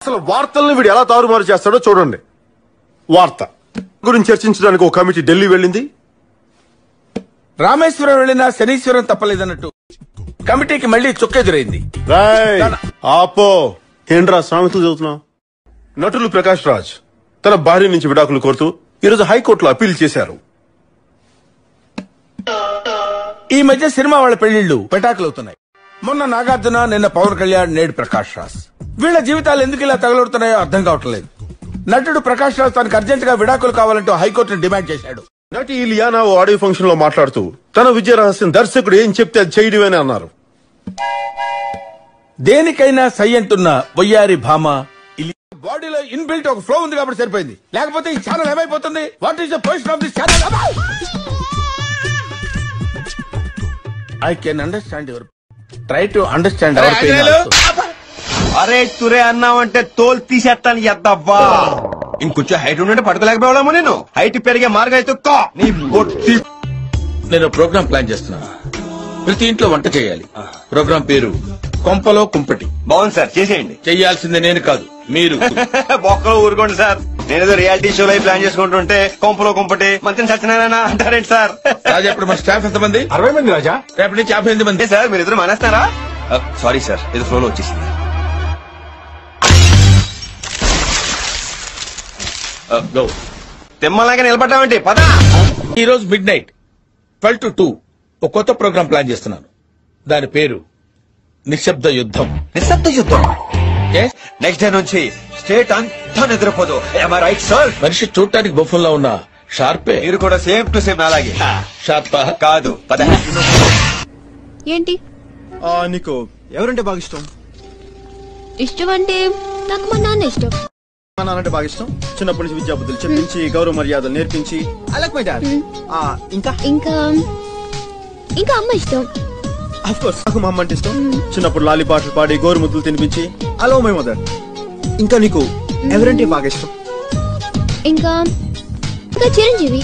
అసలు వార్తల్ని వీడు ఎలా తారుమారు చేస్తాడో చూడండి. వార్త గురించి చర్చించడానికి ఒక కమిటీ ఢిల్లీ వెళ్ళింది. రామేశ్వరం వెళ్ళినా శనీశ్వరం తప్పలేదన్నట్టు కమిటీకి మళ్లీ చుక్కెదురైంది. ఆపో, ఏంట్రా సామెతలు చదువుతున్నావు? నటులు ప్రకాష్ రాజ్ తన భార్య నుంచి విడాకులు కోరుతూ ఈరోజు హైకోర్టులో అప్పీల్ చేశారు. ఈ మధ్య సినిమా వాళ్ళ పెళ్లిళ్లు పెటాకులవుతున్నాయి. మొన్న నాగార్జున, నిన్న పవన్ కళ్యాణ్, నేడు ప్రకాష్ రాజ్. వీళ్ల జీవితాలు ఎందుకు ఇలా తగలడుతున్నాయో అర్థం కావట్లేదు. నటుడు ప్రకాష్ రాజ్ తనకు అర్జెంట్ గా విడాకులు కావాలంటూ హైకోర్టును డిమాండ్ చేశాడు. నటి ఇలియానా ఓ ఆడియో ఫంక్షన్ లో మాట్లాడుతూ తన విజయ రహస్యం దర్శకుడు ఏం చెప్తే అది చేయడమని అన్నారు. దేనికైనా సై అంటున్న వయ్యారి భామ బాడీలో ఇన్బిల్ట్ ఒక ఫ్లో ఉంది కాబట్టి సరిపోయింది. లేకపోతే ఈ ఛానల్ ఏమైపోతుంది? What is the position of this channel? I can understand your try to understand our pain also. అరే తురే అన్నావంటే తోలు తీసేస్తాను ఎద్దవ్వా. ఇంకొంచెం హైట్ ఉంటే పట్టుకోలేకపోవడము. నేను హైట్ పెరిగే మార్గం అయితే నీ బొట్టి. నేను ప్రోగ్రామ్ ప్లాన్ చేస్తున్నాను. ప్రతి ఇంట్లో వంట చేయాలి. ప్రోగ్రామ్ పేరు కొంపలో కుంపటి. బాగుంది సార్, చేసేయండి. చెయ్యాల్సింది నేను కాదు, మీరు. బొక్కలో ఊరుకోండి సార్. నేనేదో రియాలిటీ షో లైవ్ ప్లాన్ చేసుకుంటుంటే కొంపలో కుంపటి మంత్రి సత్యనారాయణ అంటారేంటి సార్? రాజా, ఇప్పుడు మన స్టాఫ్ ఎంతమంది? 60 మంది రాజా. రేపటి నుంచి 58 మంది. సార్ మీరు ఇద్దరు మానేస్తారా? సారీ సార్, ఏదో ఫ్లోలో వచ్చేసింది. తిమ్మలాగా నిలబడ్డామంటే పద. ఈ రోజు మిడ్ నైట్ 12 to 2 ఒక కొత్త ప్రోగ్రామ్ ప్లాన్ చేస్తున్నాను. దాని పేరు నిశ్శబ్ద యుద్ధం. నిశ్శబ్ద యుద్ధం. నెక్స్ట్ డే నుంచి స్టేట్ అంతా నిద్రపోదు. Right sir? మనిషి చూడటానికి బొఫన్ లో ఉన్న షార్పే. మీరు కూడా సేమ్ టు సేమ్ అలాగే. షార్పా కాదు. పద. ఏంటి నీకు ఎవరంటే బాగా ఇష్టం? ఇష్టం అంటే నాకు మా నాన్న ఇష్టం. మా నాన్నంటే బాగా ఇష్టం. చిన్నప్పటి నుంచి విద్యాబుద్ధులు చెప్పించి గౌరవ మర్యాదలు నేర్పించి ఐ లైక్ మై డాడ్. ఇంకా ఇంకా ఇంకా అమ్మ ఇష్టం. ఆఫ్ కోర్స్ నాకు మా అమ్మ అంటే ఇష్టం. చిన్నప్పుడు లాలి పాటలు పాడి గోరు ముద్దులు తినిపించి ఐ లవ్ మై మదర్. ఇంకా నీకు ఎవరంటే బాగా ఇష్టం? ఇంకా ఇంకా Chiranjeevi.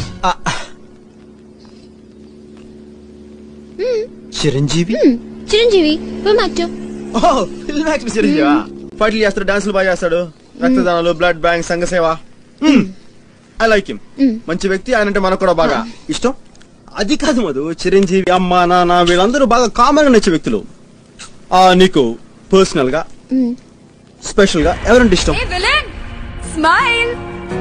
Chiranjeevi? Chiranjeevi film actor. Film actor చిరంజీవా? ఫైట్లు చేస్తాడు, డాన్సులు బాగా చేస్తాడు, రక్తదానాలు, బ్లడ్ బ్యాంక్, సంఘ సేవ. I like him. మంచి వ్యక్తి. ఆయనంటే మనకు కూడా బాగా ఇష్టం. అది కాదు మధు, చిరంజీవి అమ్మ నాన్న వీళ్ళందరూ బాగా కామన్ గా నచ్చే వ్యక్తులు. నీకు పర్సనల్ గా స్పెషల్ గా ఎవరంటే ఇష్టం? స్మైల్.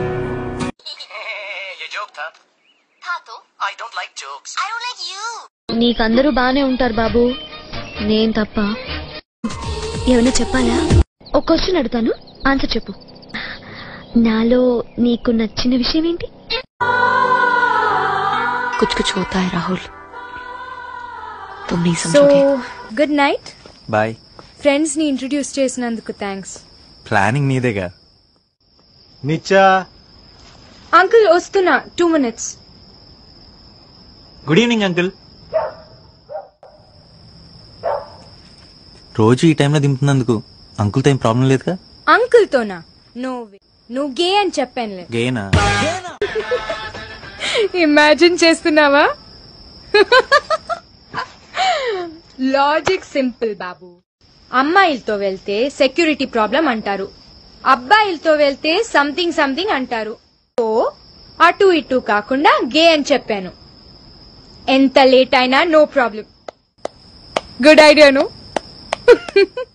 నీకందరూ బానే ఉంటారు బాబు, నేను తప్ప. ఏమైనా చెప్పాలా? ఒక క్వశ్చన్ అడుగుతాను, ఆన్సర్ చెప్పు. నాలో నీకు నచ్చిన విషయం ఏంటి? कुछ कुछ होता है राहुल, तुम नहीं समझोगे. Good night. బాయ్. ఫ్రెండ్స్ ని ఇంట్రడ్యూస్ చేసినందుకు థ్యాంక్స్. ప్లానింగ్ నీదేగా. నిచ్చా అంకుల్ వస్తున్నా, 2 minutes. Good evening uncle. రోజు ఈ టైంలో దింపుతున్నందుకు అంకుల్తో ఏం ప్రాబ్లం లేదుగా? అంకుల్ తోనా? నువ్వు గే అని చెప్పానులే. గేనా? ఇమాజిన్ చేస్తున్నావా? లాజిక్ సింపుల్ బాబు. అమ్మాయిలతో వెళ్తే సెక్యూరిటీ ప్రాబ్లం అంటారు, అబ్బాయిలతో వెళ్తే సంథింగ్ సంథింగ్ అంటారు. సో అటు ఇటు కాకుండా గే అని చెప్పాను. ఎంత లేట్ అయినా నో ప్రాబ్లం. గుడ్ ఐడియాను.